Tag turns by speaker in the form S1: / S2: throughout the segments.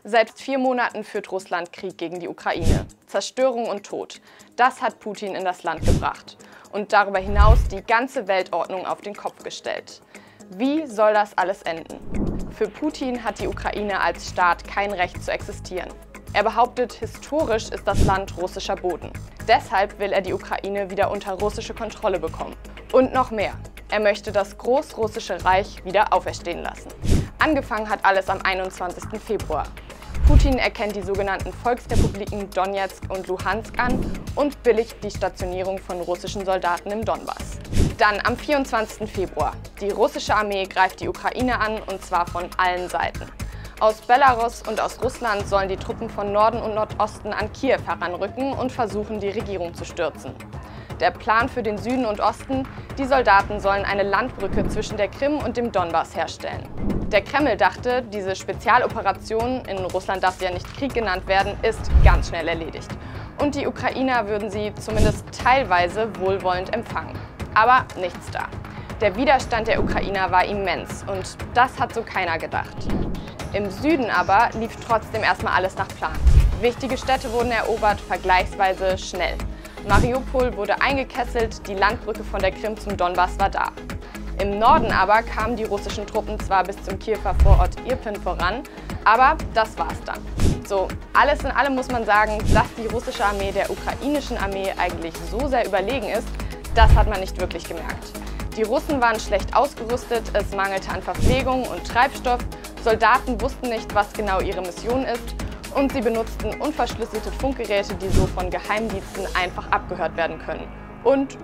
S1: Seit 4 Monaten führt Russland Krieg gegen die Ukraine. Zerstörung und Tod, das hat Putin in das Land gebracht und darüber hinaus die ganze Weltordnung auf den Kopf gestellt. Wie soll das alles enden? Für Putin hat die Ukraine als Staat kein Recht zu existieren. Er behauptet, historisch ist das Land russischer Boden. Deshalb will er die Ukraine wieder unter russische Kontrolle bekommen. Und noch mehr. Er möchte das Großrussische Reich wieder auferstehen lassen. Angefangen hat alles am 21. Februar. Putin erkennt die sogenannten Volksrepubliken Donezk und Luhansk an und billigt die Stationierung von russischen Soldaten im Donbass. Dann am 24. Februar. Die russische Armee greift die Ukraine an, und zwar von allen Seiten. Aus Belarus und aus Russland sollen die Truppen von Norden und Nordosten an Kiew heranrücken und versuchen, die Regierung zu stürzen. Der Plan für den Süden und Osten: die Soldaten sollen eine Landbrücke zwischen der Krim und dem Donbass herstellen. Der Kreml dachte, diese Spezialoperation, in Russland darf sie ja nicht Krieg genannt werden, ist ganz schnell erledigt. Und die Ukrainer würden sie zumindest teilweise wohlwollend empfangen. Aber nichts da. Der Widerstand der Ukrainer war immens und das hat so keiner gedacht. Im Süden aber lief trotzdem erstmal alles nach Plan. Wichtige Städte wurden erobert, vergleichsweise schnell. Mariupol wurde eingekesselt, die Landbrücke von der Krim zum Donbass war da. Im Norden aber kamen die russischen Truppen zwar bis zum Kiewer Vorort Irpin voran, aber das war's dann. So, alles in allem muss man sagen, dass die russische Armee der ukrainischen Armee eigentlich so sehr überlegen ist, das hat man nicht wirklich gemerkt. Die Russen waren schlecht ausgerüstet, es mangelte an Verpflegung und Treibstoff, Soldaten wussten nicht, was genau ihre Mission ist, und sie benutzten unverschlüsselte Funkgeräte, die so von Geheimdiensten einfach abgehört werden können. Und.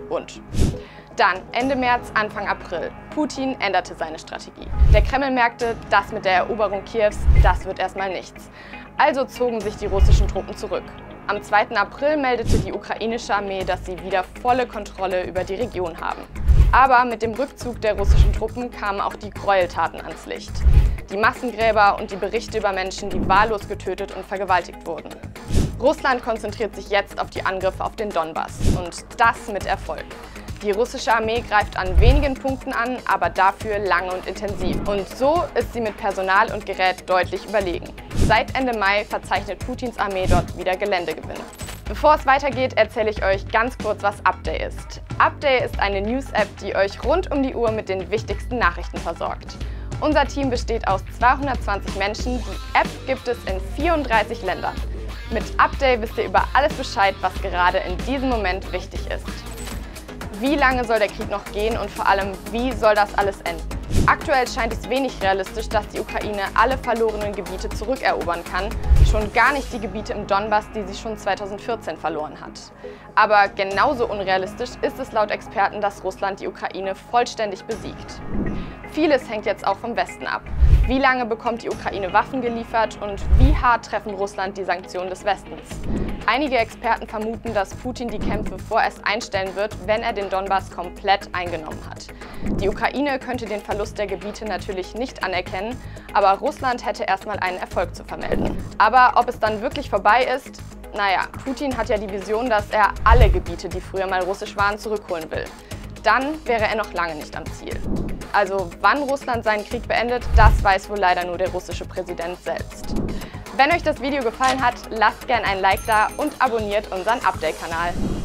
S1: Dann, Ende März, Anfang April. Putin änderte seine Strategie. Der Kreml merkte, das mit der Eroberung Kiews, das wird erstmal nichts. Also zogen sich die russischen Truppen zurück. Am 2. April meldete die ukrainische Armee, dass sie wieder volle Kontrolle über die Region haben. Aber mit dem Rückzug der russischen Truppen kamen auch die Gräueltaten ans Licht. Die Massengräber und die Berichte über Menschen, die wahllos getötet und vergewaltigt wurden. Russland konzentriert sich jetzt auf die Angriffe auf den Donbass und das mit Erfolg. Die russische Armee greift an wenigen Punkten an, aber dafür lange und intensiv. Und so ist sie mit Personal und Gerät deutlich überlegen. Seit Ende Mai verzeichnet Putins Armee dort wieder Geländegewinne. Bevor es weitergeht, erzähle ich euch ganz kurz, was Upday ist. Upday ist eine News-App, die euch rund um die Uhr mit den wichtigsten Nachrichten versorgt. Unser Team besteht aus 220 Menschen. Die App gibt es in 34 Ländern. Mit Upday wisst ihr über alles Bescheid, was gerade in diesem Moment wichtig ist. Wie lange soll der Krieg noch gehen und vor allem, wie soll das alles enden? Aktuell scheint es wenig realistisch, dass die Ukraine alle verlorenen Gebiete zurückerobern kann, schon gar nicht die Gebiete im Donbass, die sie schon 2014 verloren hat. Aber genauso unrealistisch ist es laut Experten, dass Russland die Ukraine vollständig besiegt. Vieles hängt jetzt auch vom Westen ab. Wie lange bekommt die Ukraine Waffen geliefert und wie hart treffen Russland die Sanktionen des Westens? Einige Experten vermuten, dass Putin die Kämpfe vorerst einstellen wird, wenn er den Donbass komplett eingenommen hat. Die Ukraine könnte den Verlust der Gebiete natürlich nicht anerkennen, aber Russland hätte erstmal einen Erfolg zu vermelden. Aber ob es dann wirklich vorbei ist? Naja, Putin hat ja die Vision, dass er alle Gebiete, die früher mal russisch waren, zurückholen will. Dann wäre er noch lange nicht am Ziel. Also wann Russland seinen Krieg beendet, das weiß wohl leider nur der russische Präsident selbst. Wenn euch das Video gefallen hat, lasst gerne ein Like da und abonniert unseren Update-Kanal.